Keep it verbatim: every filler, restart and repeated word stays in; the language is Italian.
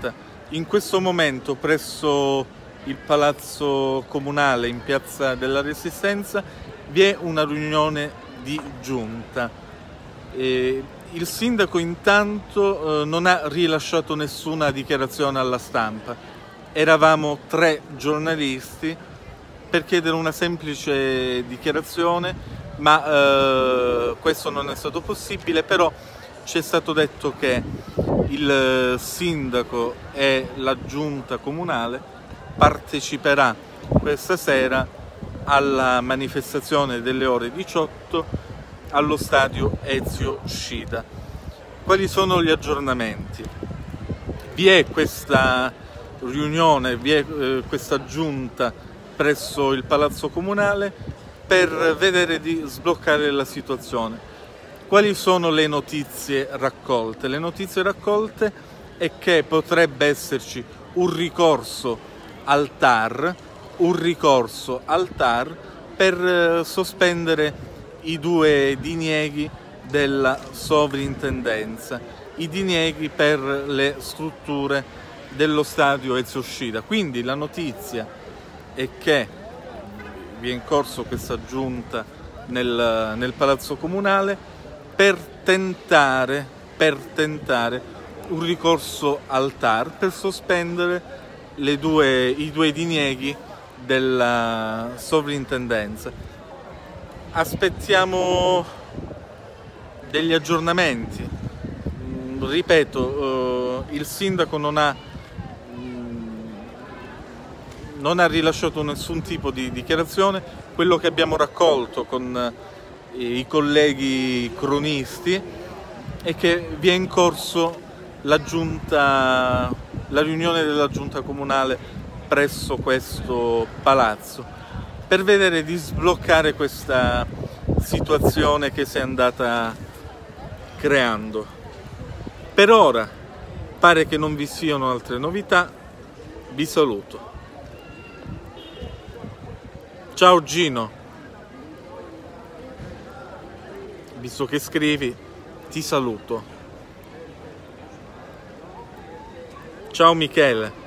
giunta. In questo momento presso il Palazzo Comunale in Piazza della Resistenza vi è una riunione di giunta. E il sindaco intanto eh, non ha rilasciato nessuna dichiarazione alla stampa. Eravamo tre giornalisti per chiedere una semplice dichiarazione, ma eh, questo non è stato possibile. Però ci è stato detto che il sindaco e la giunta comunale parteciperà questa sera alla manifestazione delle ore diciotto allo stadio Ezio Scida. Quali sono gli aggiornamenti? Vi è questa riunione, vi è eh, questa giunta presso il Palazzo Comunale per vedere di sbloccare la situazione. Quali sono le notizie raccolte? Le notizie raccolte è che potrebbe esserci un ricorso al T A R, un ricorso al T A R per sospendere i due dinieghi della sovrintendenza, i dinieghi per le strutture dello stadio Ezio Scida. Quindi la notizia è che vi è in corso questa giunta nel, nel Palazzo Comunale per tentare, per tentare un ricorso al T A R per sospendere le due, i due dinieghi della sovrintendenza. Aspettiamo degli aggiornamenti. Ripeto, eh, il sindaco non ha, non ha rilasciato nessun tipo di dichiarazione. Quello che abbiamo raccolto con i colleghi cronisti è che vi è in corso la giunta, la riunione della giunta comunale presso questo palazzo per vedere di sbloccare questa situazione che si è andata creando. Per ora pare che non vi siano altre novità. Vi saluto. Ciao Gino. Visto che scrivi, ti saluto. Ciao Michele.